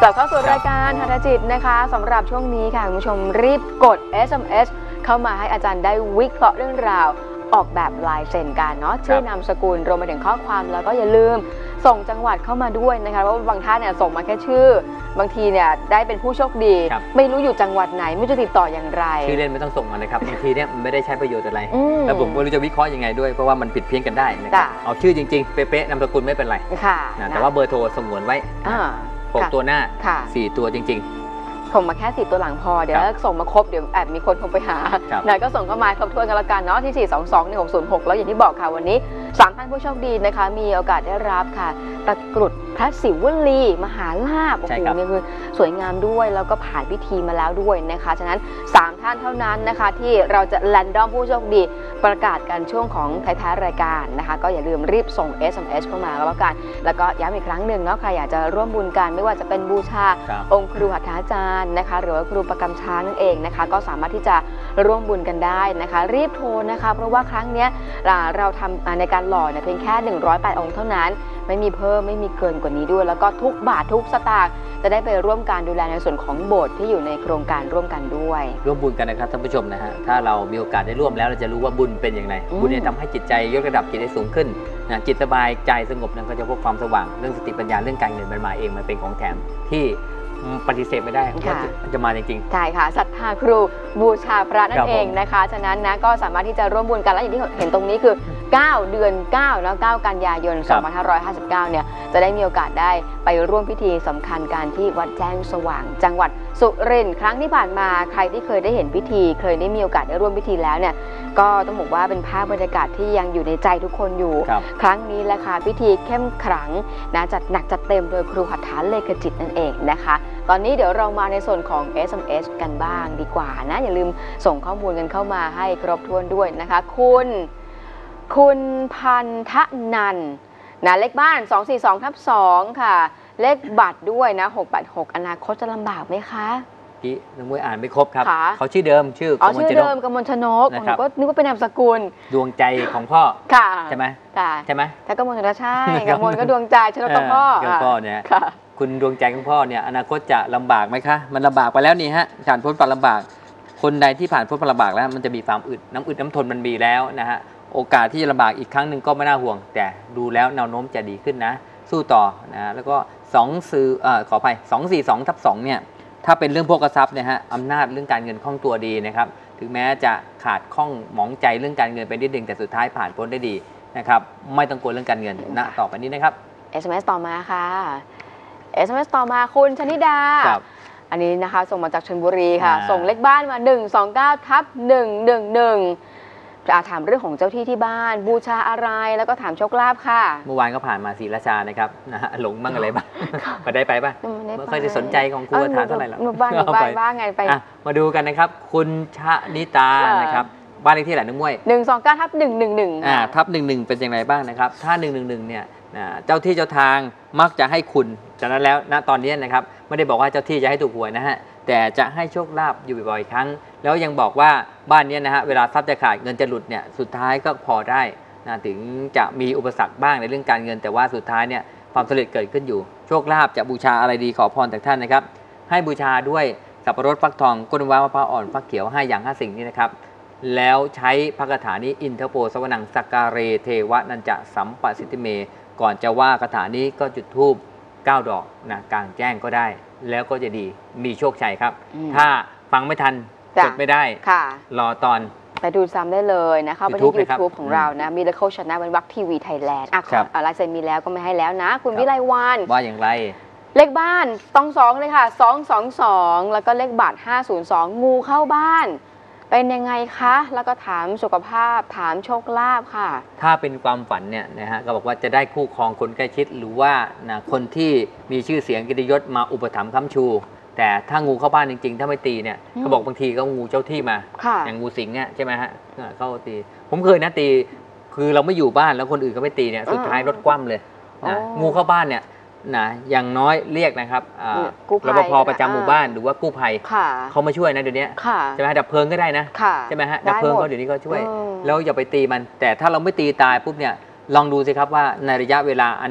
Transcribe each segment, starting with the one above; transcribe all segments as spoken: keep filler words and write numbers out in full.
กลับเข้าสู่รายการทันจิตนะคะสำหรับช่วงนี้ค่ะคุณผู้ชมรีบกด เอส เอ็ม เอส เข้ามาให้อาจารย์ได้วิเคราะห์เรื่องราวออกแบบลายเซ็นกันเนาะชื่อนามสกุลรวมไปถึงข้อความแล้วก็อย่าลืมส่งจังหวัดเข้ามาด้วยนะคะเพราะบางท่านเนี่ยส่งมาแค่ชื่อบางทีเนี่ยได้เป็นผู้โชคดีไม่รู้อยู่จังหวัดไหนไม่รู้จะติดต่ออย่างไรชื่อเล่นไม่ต้องส่งมาเลยครับบางทีเนี่ยมันไม่ได้ใช้ประโยชน์อะไรแล้วผมไม่รู้จะวิเคราะห์ยังไงด้วยเพราะว่ามันผิดเพี้ยนกันได้นะครับเอาชื่อจริงๆเป๊ะๆนามสกุลไม่เป็นไรแต่ว่าเบอร์โทรสงวนไว้หกตัวหน้าสี่ตัวจริงๆส่งมาแค่สี่ตัวหลังพอเดี๋ยวส่งมาครบเดี๋ยวแอบมีคนโทรไปหานะก็ส่งเข้ามาครบถ้วนกันละกันเนาะที่สี่ สอง สอง หนึ่ง หก ศูนย์ หกแล้วอย่างที่บอกค่ะวันนี้สามท่านผู้โชคดีนะคะมีโอกาสได้รับค่ะตะกรุดพระศิวลีมหาลาภโอ้โหนี่คือสวยงามด้วยแล้วก็ผ่านพิธีมาแล้วด้วยนะคะฉะนั้นสามท่านเท่านั้นนะคะที่เราจะแรนดอมผู้โชคดีประกาศกันช่วงของท้ายๆรายการนะคะก็อย่าลืมรีบส่ง เอส เอ็ม เอส เข้ามาแล้วกันแล้วก็ย้ำอีกครั้งหนึ่งเนาะใครอยากจะร่วมบุญกันไม่ว่าจะเป็นบูชาองค์ครูหัตถาจารย์นะคะหรือว่าครูประกำช้างนั่นเองนะคะก็สามารถที่จะร่วมบุญกันได้นะคะรีบโทรนะคะเพราะว่าครั้งนี้เราทำในการหล่อเนี่ยเพียงแค่หนึ่งร้อยแปดองค์เท่านั้นไม่มีเพิ่มไม่มีเกินกว่านี้ด้วยแล้วก็ทุกบาททุกสตางค์จะได้ไปร่วมการดูแลในส่วนของโบสถ์ที่อยู่ในโครงการร่วมกันด้วยร่วมบุญกันนะครับท่านผู้ชมนะฮะถ้าเรามีโอกาสได้ร่วมแล้วเราจะรู้ว่าบุญเป็นอย่างไรบุญเนี่ยทำให้จิตใจยกระดับจิตได้สูงขึ้นนะจิตสบายใจสงบนั้นก็จะพบความสว่างเรื่องสติปัญญาเรื่องการเงินมันมาเองมันเป็นของแถมที่ปฏิเสธไม่ได้ว่าจะมาจริงๆใช่ค่ะศรัทธาครูบูชาพระนั่นเองนะคะฉะนั้นนะก็สามารถที่จะร่วมบุญกันและอย่างที่เห็นตรงนี้คือเก้าเดือนเก้าแล้วเก้ากันยายนสองพันห้าร้อยห้าสิบเก้าเนี่ยจะได้มีโอกาสได้ไปร่วมพิธีสำคัญการที่วัดแจ้งสว่างจังหวัดสุรินทร์ครั้งที่ผ่านมาใครที่เคยได้เห็นพิธีเคยได้มีโอกาสได้ร่วมพิธีแล้วเนี่ยก็ต้องบอกว่าเป็นภาพบรรยากาศที่ยังอยู่ในใจทุกคนอยู่ครั้งนี้แหละค่ะพิธีเข้มขลังนะจัดหนักจัดเต็มโดยครูหัตถาเลขจิตนั่นเองนะคะตอนนี้เดี๋ยวเรามาในส่วนของ เอส เอ็ม เอส กันบ้างดีกว่านะอย่าลืมส่งข้อมูลกันเข้ามาให้ครบถ้วนด้วยนะคะคุณคุณพันธนันนะเลขบ้านสองสี่สองทับสองค่ะเลขบัตรด้วยนะหกแปดหกอนาคตจะลำบากไหมคะพี่น้องมวยอ่านไม่ครบครับเขาชื่อเดิมชื่อกมลชนกชื่อเดิมกมลชนกผมก็นึกว่าเป็นนามสกุลดวงใจของพ่อใช่ไหมใช่ไหมถ้ากมลชนกใช่กมลก็ดวงใจชนกก็พ่อพ่อเนี่ยคุณดวงใจของพ่อเนี่ยอนาคตจะลำบากไหมคะมันลำบากไปแล้วนี่ฮะผ่านพ้นความลำบากคนใดที่ผ่านพ้นความลำบากแล้วมันจะมีความอึดน้ำอึดน้ำทนมันมีแล้วนะฮะโอกาสที่จะลำบากอีกครั้งหนึ่งก็ไม่น่าห่วงแต่ดูแล้วแนวโน้มจะดีขึ้นนะสู้ต่อนะแล้วก็สองสื่อเอ่อขออภัยสองสี่สองทับสองเนี่ยถ้าเป็นเรื่องพวกทรัพย์เนี่ยฮะอำนาจเรื่องการเงินคล่องตัวดีนะครับถึงแม้จะขาดข้องหมองใจเรื่องการเงินไปนิดนึงแต่สุดท้ายผ่านพ้นได้ดีนะครับไม่ต้องกลัวเรื่องการเงินณต่อไปนี้นะครับเอส เอ็ม เอส ต่อมาค่ะ เอส เอ็ม เอส ต่อมาคุณชนิดาอันนี้นะคะส่งมาจากชลบุรีค่ะส่งเลขบ้านมาหนึ่ง สอง เก้า ทับ หนึ่ง หนึ่ง หนึ่งถามเรื่องของเจ้าที่ที่บ้านบูชาอะไรแล้วก็ถามโชคลาภค่ะเมื่อวานก็ผ่านมาศรีราชานะครับนะฮะหลงบ้างอะไรบ้างไปได้ไปป่ะไม่ค่อยจะสนใจของครูฐานเท่าไหร่หรอกบ้านบ้านบ้านไงไปมาดูกันนะครับคุณชนิตานะครับบ้านเลขที่ไหนน้องมวยหนึ่ง สอง เก้า ทับ หนึ่ง หนึ่ง หนึ่งอ่าทับหนึ่งหนึ่งเป็นอย่างไรบ้างนะครับถ้าหนึ่งหนึ่งหนึ่งเนี่ยเจ้าที่เจ้าทางมักจะให้คุณจากนั้นแล้วณตอนนี้นะครับไม่ได้บอกว่าเจ้าที่จะให้ถูกหวยนะฮะแต่จะให้โชคลาภอยู่บ่อยๆครั้งแล้วยังบอกว่าบ้านนี้นะฮะเวลาทรัพย์จะขาดเงินจะหลุดเนี่ยสุดท้ายก็พอได้นะถึงจะมีอุปสรรคบ้างในเรื่องการเงินแต่ว่าสุดท้ายเนี่ยความสำเร็จเกิดขึ้นอยู่โชคลาภจะบูชาอะไรดีขอพรจากท่านนะครับให้บูชาด้วยสับปะรดฟักทองก้นว้ามะพร้าวอ่อนฟักเขียวห้าอย่างห้าสิ่งนี้นะครับแล้วใช้พระคาถานี้อินทโปสวนังสักการเรเทวนันจะสัมปสิทธิเมก่อนจะว่าคาถานี้ก็จุดธูปเก้าดอกนะกลางแจ้งก็ได้แล้วก็จะดีมีโชคชัยครับถ้าฟังไม่ทันจดไม่ได้รอตอนไปดูซ้ำได้เลยนะคะไปที่ ยูทูบ ของเรานะมี Miracle Channel เป็นวักทีวีไทยแลนด์อ่ะลายเซ็นมีแล้วก็ไม่ให้แล้วนะคุณวิไลวรรณว่าอย่างไรเลขบ้านต้องสองเลยค่ะสองสองสองแล้วก็เลขบัตรห้าศูนย์สองงูเข้าบ้านเป็นยังไงคะแล้วก็ถามสุขภาพถามโชคลาภค่ะถ้าเป็นความฝันเนี่ยนะฮะก็บอกว่าจะได้คู่ครองคนใกล้ชิดหรือว่านะคนที่มีชื่อเสียงกิตติยศมาอุปถัมภ์ค้ำชูแต่ถ้างูเข้าบ้านจริงๆถ้าไม่ตีเนี่ยเขาบอกบางทีก็งูเจ้าที่มาอย่างงูสิงเนี่ยใช่ไหมฮะเข้าตีผมเคยนะตีคือเราไม่อยู่บ้านแล้วคนอื่นก็ไม่ตีเนี่ยสุดท้ายรถคว่ำเลยนะงูเข้าบ้านเนี่ยนะอย่างน้อยเรียกนะครับรปภประจำหมู่บ้านหรือว่ากู้ภัยเขามาช่วยนะเดี๋ยวนี้ใช่ไหมดับเพลิงก็ได้นะใช่ไหมฮะดับเพลิงก็เดี๋ยวนี้ก็ช่วยแล้วอย่าไปตีมันแต่ถ้าเราไม่ตีตายปุ๊บเนี่ยลองดูสิครับว่าในระยะเวลาอัน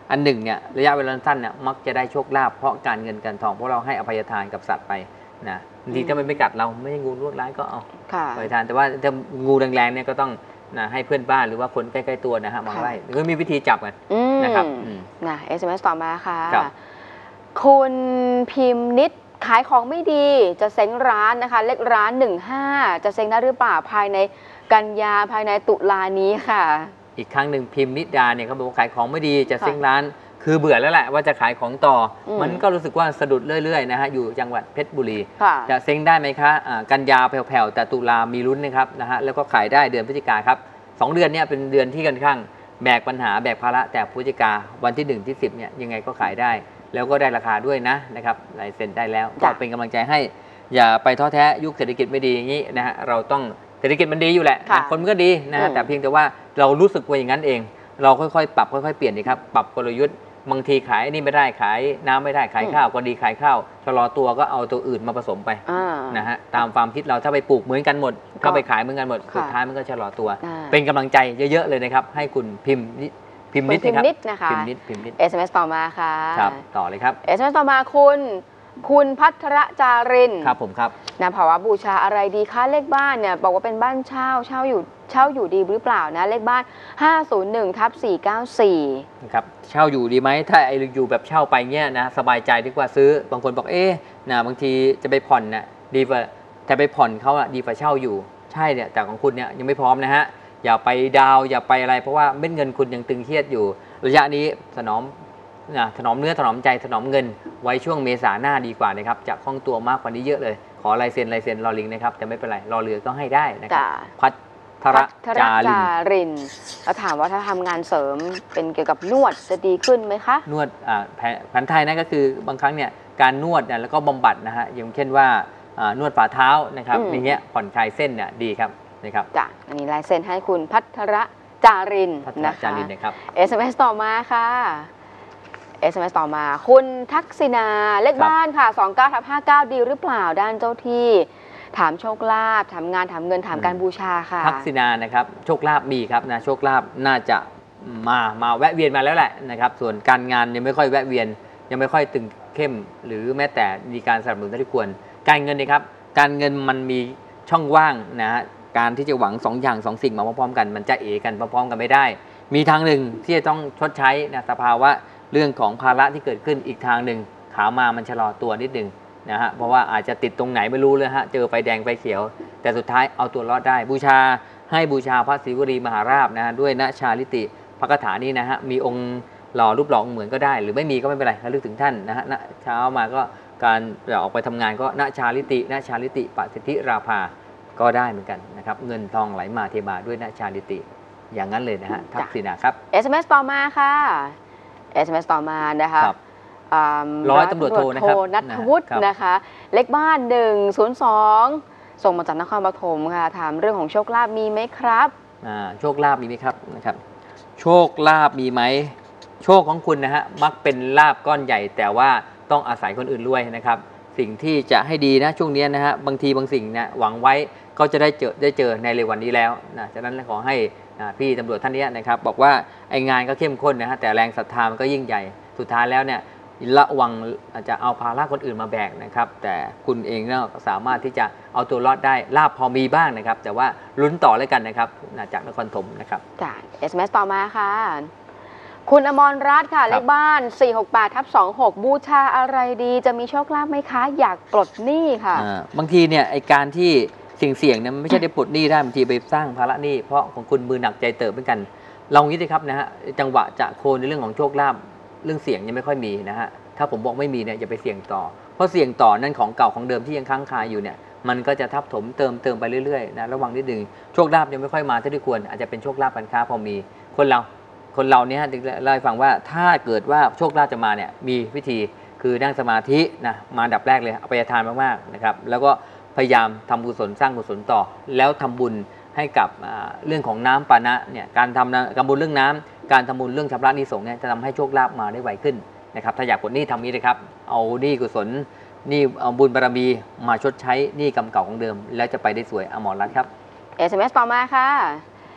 อันหนึ่งเนี่ยระยะเวลาสั้นเนี่ยมักจะได้โชคลาภเพราะการเงินการทองเพราะเราให้อภัยทานกับสัตว์ไปนะบางทีถ้ามันไม่กัดเราไม่ใช่งูลวดร้ายก็เอาอภัยทานแต่ว่าถ้างูแรงๆเนี่ยก็ต้องนะให้เพื่อนบ้านหรือว่าคนใกล้ๆตัวนะฮะมาไล่หรือมีวิธีจับกันนะครับนะ เอส เอ็ม เอส ต่อมาค่ะคุณพิมพ์นิดขายของไม่ดีจะเซ้งร้านนะคะเลขร้านหนึ่งห้าจะเซ้งได้หรือเปล่าภายในกันยาภายในตุลานี้ค่ะอีกครั้งหนึ่งพิมพ์นิดาเนี่ยเขาบอกว่าขายของไม่ดีจะเซ้งร้านคือเบื่อแล้วแหละว่าจะขายของต่อมันก็รู้สึกว่าสะดุดเรื่อยๆนะฮะอยู่จังหวัดเพชรบุรีจะเซ้งได้ไหมคะกันยาแผ่วๆแต่ตุลามีลุ้นนะครับนะฮะแล้วก็ขายได้เดือนพฤศจิกาครับสองเดือนเนี่ยเป็นเดือนที่ค่อนข้างแบกปัญหาแบกภาระแต่พฤศจิกาวันที่หนึ่งที่สิบเนี่ยยังไงก็ขายได้แล้วก็ได้ราคาด้วยนะนะครับลายเซ็นได้แล้วก็เป็นกำลังใจให้อย่าไปท้อแท้ยุคเศรษฐกิจไม่ดีอย่างนี้นะฮะเราต้องเศรษฐกิจมันดีอยู่แหละคนมันก็ดีนะฮะแต่เพียงแต่ว่าเรารู้สึกว่าอย่างนั้นเองเราค่อยๆปรับค่อยๆเปลี่ยนดีครับปรับกลยุทธ์บางทีขายนี่ไม่ได้ขายน้ำไม่ได้ขายข้าวก็ดีขายข้าวชะลอตัวก็เอาตัวอื่นมาผสมไปนะฮะตามความคิดเราถ้าไปปลูกเหมือนกันหมดถ้าไปขายเหมือนกันหมดสุดท้ายมันก็ชะลอตัวเป็นกำลังใจเยอะๆเลยนะครับให้คุณพิมพ์พิมพ์นิดนะครับพิมพ์นิดพิมพ์นิดเอส เอ็ม เอส ต่อมาค่ะครับต่อเลยครับเอส เอ็ม เอส ต่อมาคุณคุณพัทรจารินครับผมครับนะภาวะบูชาอะไรดีคะเลขบ้านเนี่ยบอกว่าเป็นบ้านเช่าเช่าอยู่เช่าอยู่ดีหรือเปล่านะเลขบ้านห้าศูนย์หนึ่งทับสี่เก้าสี่ครับเช่าอยู่ดีไหมถ้าไอ้อยู่แบบเช่าไปเงี้ยนะสบายใจดีกว่าซื้อบางคนบอกเอ๊ะนะบางทีจะไปผ่อนนะดีกว่าแต่ไปผ่อนเขาอะดีกว่าเช่าอยู่ใช่เนี่ยแต่ของคุณเนี่ยยังไม่พร้อมนะฮะอย่าไปดาวอย่าไปอะไรเพราะว่าเม็ดเงินคุณยังตึงเครียดอยู่ระยะนี้ถนอมนะถนอมเนื้อถนอมใจถนอมเงินไว้ช่วงเมษาหน้าดีกว่านะครับจะคล่องตัวมากกว่านี้เยอะเลยขอลายเซ็นลายเซ็นรอลิงนะครับแต่ไม่เป็นไรรอเรือก็ให้ได้นะครับพัทรจารินแล้วถามว่าถ้าทำงานเสริมเป็นเกี่ยวกับนวดจะดีขึ้นไหมคะนวดแผนไทยนั่นก็คือบางครั้งเนี่ยการนวดเนี่ยแล้วก็บำบัดนะฮะอย่างเช่นว่านวดฝ่าเท้านะครับอย่างเงี้ยผ่อนคลายเส้นเนี่ยดีครับนะครับจ้ะอันนี้ลายเซ็นให้คุณพัทรจารินนะคะ เอส เอ็ม เอส ต่อมาค่ะ เอส เอ็ม เอส ต่อมาคุณทักษิณาเลขบ้านค่ะสองเก้าทับห้าเก้าดีหรือเปล่าด้านเจ้าที่ถามโชคลาภถามงานถามเงินถามการบูชาค่ะทักษิณานะครับโชคลาภมีครับนะโชคลาภน่าจะมามาแวะเวียนมาแล้วแหละนะครับส่วนการงานยังไม่ค่อยแวะเวียนยังไม่ค่อยตึงเข้มหรือแม้แต่มีการสนับสนุนที่ควรการเงินนะครับการเงินมันมีช่องว่างนะฮะการที่จะหวังสองอย่างสองสิ่งมาพร้อมๆกันมันจะเอกันพร้อมๆกันไม่ได้มีทางหนึ่งที่จะต้องชดใช้นะสภาวะเรื่องของภาระที่เกิดขึ้นอีกทางหนึ่งขามามันชะลอตัวนิดหนึ่งนะฮะเพราะว่าอาจจะติดตรงไหนไม่รู้เลยฮะเจอไฟแดงไฟเขียวแต่สุดท้ายเอาตัวรอดได้บูชาให้บูชาพระศิวลีมหาราชนะฮะด้วยณชาลิติพระคาถานี้นะฮะมีองค์หล่อรูปหล่อเหมือนก็ได้หรือไม่มีก็ไม่เป็นไรระลึกถึงท่านนะฮะณเช้ามาก็การออกไปทำงานก็ณชาลิติณชาลิติปสิทธิราภาก็ได้เหมือนกันนะครับเงินทองไหลมาเทมาด้วยณชาลิติอย่างนั้นเลยนะฮะทักษิณาครับเอส เอ็ม เอส ต่อมาค่ะ เอส เอ็ม เอส ต่อมานะคะร้อยตำรวจโทนะครับนัทวุฒินะคะเลขบ้านหนึ่งศูนย์สองส่งมาจากนครปฐมค่ะถามเรื่องของโชคลาภมีไหมครับโชคลาภมีไหมครับนะครับโชคลาภมีไหมโชคของคุณนะฮะมักเป็นลาภก้อนใหญ่แต่ว่าต้องอาศัยคนอื่นด้วยนะครับสิ่งที่จะให้ดีนะช่วงนี้นะฮะบางทีบางสิ่งนะหวังไว้ก็จะได้เจอได้เจอในเร็ววันนี้แล้วนะฉะนั้นขอให้พี่ตำรวจท่านนี้นะครับบอกว่าไอ้งานก็เข้มข้นนะฮะแต่แรงศรัทธามันก็ยิ่งใหญ่สุดท้ายแล้วเนี่ยระวังอาจจะเอาภาระคนอื่นมาแบกนะครับแต่คุณเองเนี่ยสามารถที่จะเอาตัวรอดได้ลาบพอมีบ้างนะครับแต่ว่าลุ้นต่อเลยกันนะครับจากนครปฐมนะครับจาก เอส เอ็ม เอส ต่อมาค่ะคุณอมรรัตน์ค่ะเลขบ้านสี่หกแปดทับสองหกบูชาอะไรดีจะมีโชคลาภไหมคะอยากปลดหนี้ค่ะบางทีเนี่ยไอการที่เสี่ยงๆเนี่ยมันไม่ใช่ได้ปลดหนี้ได้บางทีไปสร้างภาระหนี้เพราะของคุณมือหนักใจเติบเหมือนกันลองนี้ดิครับนะฮะจังหวะจะโคนในเรื่องของโชคลาภเรื่องเสี่ยงยังไม่ค่อยมีนะฮะถ้าผมบอกไม่มีเนี่ยอย่าไปเสี่ยงต่อเพราะเสี่ยงต่อนั่นของเก่าของเดิมที่ยังค้างคาอยู่เนี่ยมันก็จะทับถมเติมเติมไปเรื่อยๆนะระวังนิดนึงโชคลาภยังไม่ค่อยมาเท่าที่ควรอาจจะเป็นโชคลาภการค้าพอมีคนเราคนเราเนี่ยเล่าให้ฟังว่าถ้าเกิดว่าโชคลาภจะมาเนี่ยมีวิธีคือนั่งสมาธินะมาดับแรกเลยเอาไปทานมากๆนะครับแล้วก็พยายามทำกุศลสร้างกุศลต่อแล้วทำบุญให้กับเรื่องของน้ำปานะเนี่ยการทำการบุญเรื่องน้ำการทำบุญเรื่องชำระหนี้สงฆ์เนี่ยจะทำให้โชคลาภมาได้ไวขึ้นนะครับถ้าอยากปลดหนี้ทำนี้เลยครับเอาหนี้กุศลหนี้เอาบุญบารมีมาชดใช้หนี้กรรมเก่าของเดิมแล้วจะไปได้สวยอมรรัตน์ครับเอส เอ็ม เอส ต่อมาค่ะ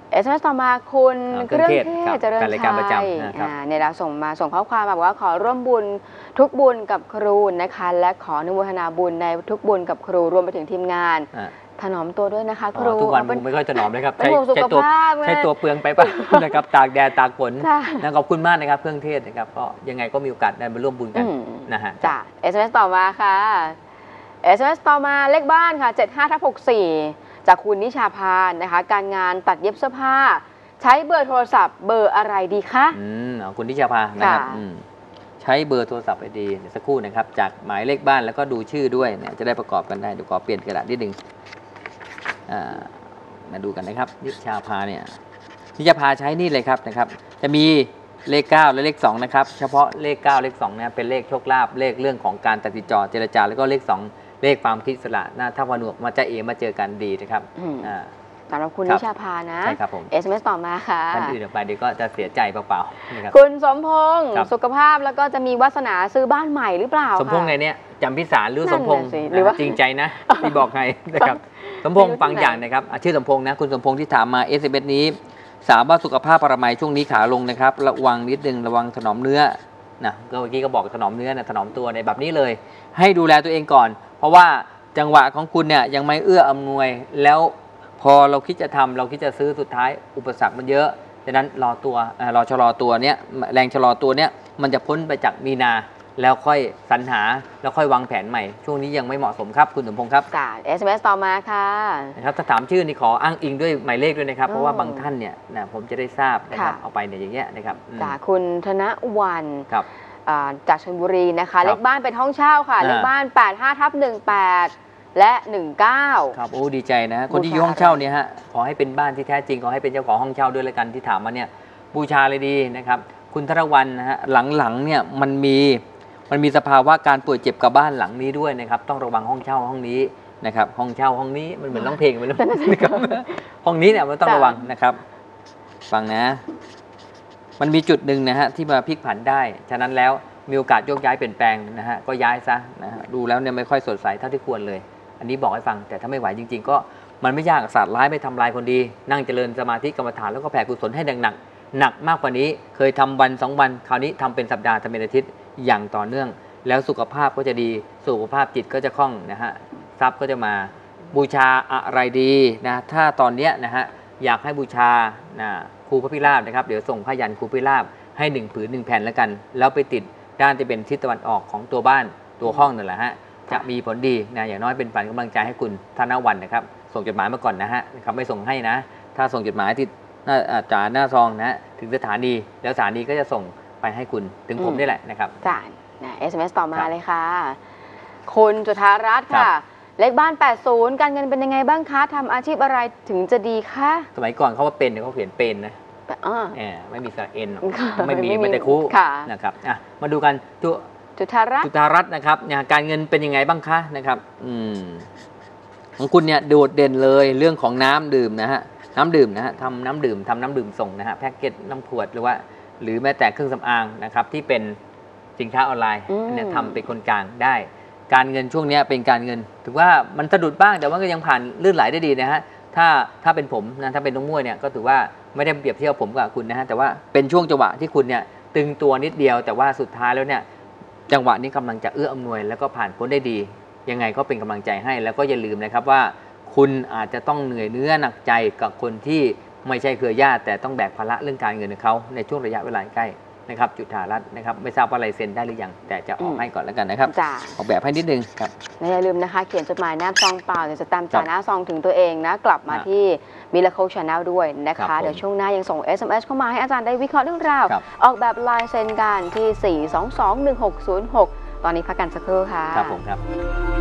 เอสเอ็มเอสต่อมาคุณอ่าเครื่องเทเครื่องเทศศเจริญครับรายชัการประยจำนะครับอ่าเนี่ยเราส่งมาส่งข้อความมาบอกว่าขอร่วมบุญทุกบุญกับครูนะคะ และขออนุโมทนาบุญในทุกบุญกับครูรวมไปถึงทีมงานอ่าถนอมตัวด้วยนะคะอ๋คอรูทุกวันเอาเป็นผมไม่ค่อยถนอมเลยครับเป็นใช้ห่วงสุขใช้ตัวภาพไงใช้ตัวเปลืองไปป่ะ นะครับตากแดดตากฝนจ้ะนะขอบคุณมากนะครับเครื่องเทศนะครับก็ยังไงก็มีโอกาสได้มาร่วมบุญกันอืมนะฮะจ้ะ เอส เอ็ม เอส ต่อมาค่ะ เอส เอ็ม เอส ต่อมาเลขบ้านค่ะ เจ็ดห้าทับหกสี่ จากคุณนิชาพานนะคะ การงานตัดเย็บเสื้อผ้า ใช้เบอร์โทรศัพท์เบอร์อะไรดีคะอืมเอาคุณทิชาภานะครับค่ะอืมใช้เบอร์โทรศัพท์ไปดีเดี๋ยวสักครู่นะครับจากหมายเลขบ้านแล้วก็ดูชื่อด้วยเนี่ยจะได้ประกอบกันได้เดี๋ยวขอเปลี่ยนกระดาษนิดนึงอ่ามาดูกันนะครับนิชาภาเนี่ยนิชาภาใช้นี่เลยครับนะครับจะมีเลขเก้าและเลขสองนะครับเฉพาะเลขเก้าเลขสองเนี่ยเป็นเลขโชคลาภเลขเรื่องของการตัดติดต่อเจรจาแล้วก็เลขสองเลขความคิดอิสระหน้าถ้าวันหนวกมาจะเอมาเจอกันดีนะครับอืมอ่าสำหรับคุณครันิบชาพานะใช่ครับผมเอส เอ็ม เอส ต่อมาค่ะท่านอื่นออกไปเดี๋ยวก็จะเสียใจเปล่าๆนะครับคุณสมพงษ์ครับสุขภาพแล้วก็จะมีวาสนาซื้อบ้านใหม่หรือเปล่าสมพงษ์คะในเนี้ยจำพิสารหรือนั่นสมพงษ์น่ะสิหรือว่าจริงใจนะที่บอกให้นะครับสมพงษ์ไม่รู้ฟังที่ไหนอย่างนะครับอ่ะชื่อสมพงษ์นะคุณสมพงษ์ที่ถามมาเอสเอ็มเอสนี้สามว่าสุขภาพปรมัยช่วงนี้ขาลงนะครับระวังนิดนึงระวังถนอมเนื้อนะก็เมื่อกี้ก็บอกถนอมเนื้อนะถนอมตัวในแบบนี้เลย ให้ดูแลตัวเองก่อน เพราะว่าจังหวะของคุณเนี่ยยังไม่เอื้ออำนวยแล้วพอเราคิดจะทำเราคิดจะซื้อสุดท้ายอุปสรรคมันเยอะดังนั้นรอตัวเอ่อรอชะลอตัวเนี้ยแรงชะลอตัวเนี้ยมันจะพ้นไปจากมีนาแล้วค่อยสรรหาแล้วค่อยวางแผนใหม่ช่วงนี้ยังไม่เหมาะสมครับคุณสมพงษ์ครับจ้ะ เอส เอ็ม เอส ต่อมาค่ะนะครับถ้าถามชื่อนี่ขออ้างอิงด้วยหมายเลขด้วยนะครับอ๋อเพราะว่าบางท่านเนี่ยนะผมจะได้ทราบนะครับค่ะเอาไปเนี่ยอย่างเงี้ยนะครับอืมจากคุณธนวันครับอ่าจากชลบุรีนะคะครับเลขบ้านเป็นห้องเช่าค่ะอ่าเลขบ้าน แปดห้าทับหนึ่งแปด และ หนึ่งเก้าครับโอ้ดีใจนะคนที่บูชาอยู่ห้องเช่าเนี่ยฮะขอให้เป็นบ้านที่แท้จริงขอให้เป็นเจ้าของห้องเช่าด้วยละกันที่ถามมาเนี่ยบูชาเลยดีนะครับคุณธนวันนะฮะหลังๆเนี่ยมันมีมันมีสภาวะการป่วยเจ็บกับบ้านหลังนี้ด้วยนะครับต้องระวังห้องเช่าห้องนี้นะครับห้องเช่าห้องนี้มันเหมือนร้องเพลงไปเลยนะครับห้องนี้เนี่ยมันต้องระวังนะครับฟังนะ มันมีจุดหนึ่งนะฮะที่มาพลิกผันได้ ฉะนั้นแล้วมีโอกาสโยกย้ายเปลี่ยนแปลงนะฮะก็ย้ายซะนะฮะดูแล้วเนี่ยไม่ค่อยสดใสเท่าที่ควรเลย อันนี้บอกให้ฟังแต่ถ้าไม่ไหวจริงๆ ก็มันไม่ยากศาสตร์ร้ายไม่ทำลายคนดี นั่งเจริญสมาธิกรรมฐานแล้วก็แผ่กุศลให้หนักๆหนักมากกว่านี้เคยทำวันสองวันคราวนี้ทำเป็นสัปดาห์ทำเป็นอาทิตย์อย่างต่อเนื่อง แล้วสุขภาพก็จะดีสุขภาพจิตก็จะคล่องนะฮะทรัพย์ก็จะมาบูชาอะไรดีนะถ้าตอนเนี้ยนะฮะอยากให้บูชานะครูพระพิราบนะครับเดี๋ยวส่งพยัญครูพระพิราบให้หนึ่งผืนหนึ่งแผ่นแล้วกัน แล้วไปติดด้านที่เป็นทิศตะวันออกของตัวบ้านตัวห้องนั่นแหละฮะจะมีผลดีนะอย่างน้อยเป็นฝันกำลังใจให้คุณธนวันนะครับส่งจดหมายมาก่อนนะฮะนะครับไม่ส่งให้นะ ถ้าส่งจดหมายที่หน้าอ่าจ่าหน้าซองนะฮะถึงสถานีแล้วสถานีก็จะส่งไปให้คุณถึงผมอืมนี่แหละนะครับจ้ะนะ เอส เอ็ม เอส ต่อมาครับเลยค่ะ คุณจุธารัตน์ครัค่ะบเลขบ้าน แปดสิบ การเงินเป็นยังไงบ้างคะทำอาชีพอะไรถึงจะดีคะสมัยก่อนเขาว่าเป็นเนี่ยเขาเขียนเป็นนะอ่าแหมไม่มีสระเอ็นหรอกค่ะไม่มีไม่มีไม่แต่คู่ค่ะนะครับอ่ะมาดูกันจุจุธารัตจุน์ฬารัตน์นะครับเนี่ยการเงินเป็นยังไงบ้างคะนะครับอืมของคุณเนี่ยโดดเด่นเลยเรื่องของน้ำดื่มนะฮะน้ำดื่มนะฮะทำน้ำดื่มทำน้ำดื่มส่งนะฮะแพ็กเกจน้ำขวดหรือว่า หรือแม้แต่เครื่องสำอางนะครับที่เป็นสินค้าออนไลน์อืมอันเนี่ยทำเป็นคนกลางได้ การเงินช่วงเนี้ยเป็นการเงินถือว่ามันสะดุดบ้างแต่ว่าก็ยังผ่านลื่นไหลได้ดีนะฮะถ้าถ้าเป็นผมนะถ้าเป็นน้องมวยเนี่ยก็ถือว่าไม่ได้เปรียบเทียบผมกับคุณนะฮะแต่ว่าเป็นช่วงจังหวะที่คุณเนี่ยตึงตัวนิดเดียว แต่ว่าสุดท้ายแล้วเนี่ยจังหวะนี้กำลังจะเอื้ออำนวย แล้วก็ผ่านพ้นได้ดี ยังไงก็เป็นกำลังใจให้แล้วก็อย่าลืมนะครับว่า คุณอาจจะต้องเหนื่อยเนื้อหนักใจกับคนที่ไม่ใช่เครือญาติแต่ต้องแบกภาระเรื่องการเงินของเขาในช่วงระยะเวลาใกล้นะครับจุฑารัตน์นะครับไม่ทราบว่าลายเซ็นได้หรือยังแต่จะออกให้ก่อนแล้วกันนะครับจ้ะออกแบบให้นิดนึงครับและอย่าลืมนะคะ เขียนจดหมายหน้าซองเปล่าเดี๋ยวจะตามครัจ่าบหน้าซองถึงตัวเองนะ กลับมาครับที่ Miracle Channel ด้วยนะครัคะบผมเดี๋ยวช่วงหน้ายังส่ง เอส เอ็ม เอส เข้ามาให้อาจารย์ได้วิเคราะห์เรื่องราวครับออกแบบลายเซ็นกันที่ สี่ สอง สอง หนึ่ง หก ศูนย์ หก ตอนนี้พักกันสักครู่ค่ะครับผมครับ